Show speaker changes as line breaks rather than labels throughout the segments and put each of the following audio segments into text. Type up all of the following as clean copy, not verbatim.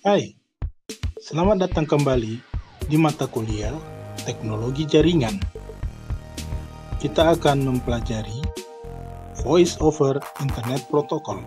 Hai, selamat datang kembali di mata kuliah Teknologi Jaringan. Kita akan mempelajari Voice over Internet Protocol.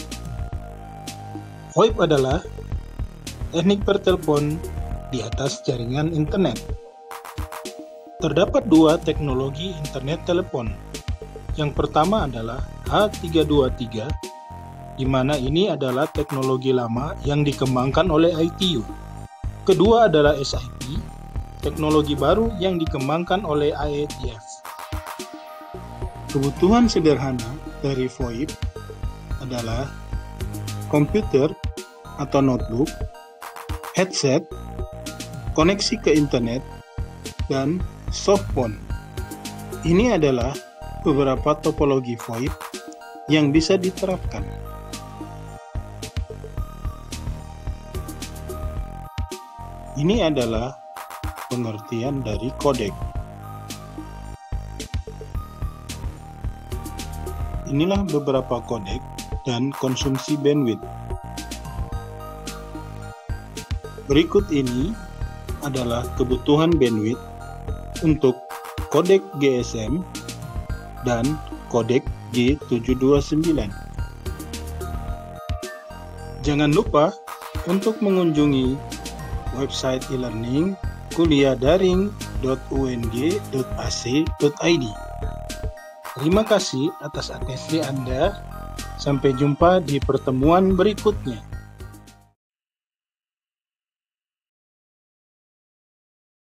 VoIP adalah teknik bertelepon di atas jaringan internet. Terdapat dua teknologi internet telepon. Yang pertama adalah H323, di mana ini adalah teknologi lama yang dikembangkan oleh ITU. Kedua adalah SIP, teknologi baru yang dikembangkan oleh IETF. Kebutuhan sederhana dari VoIP adalah komputer atau notebook, headset, koneksi ke internet, dan softphone. Ini adalah beberapa topologi VoIP yang bisa diterapkan. Ini adalah pengertian dari kodek. Inilah beberapa kodek dan konsumsi bandwidth. Berikut ini adalah kebutuhan bandwidth untuk kodek GSM dan kodek G729. Jangan lupa untuk mengunjungi website e-learning kuliahdaring.ung.ac.id. Terima kasih atas atensi Anda. Sampai jumpa di pertemuan berikutnya.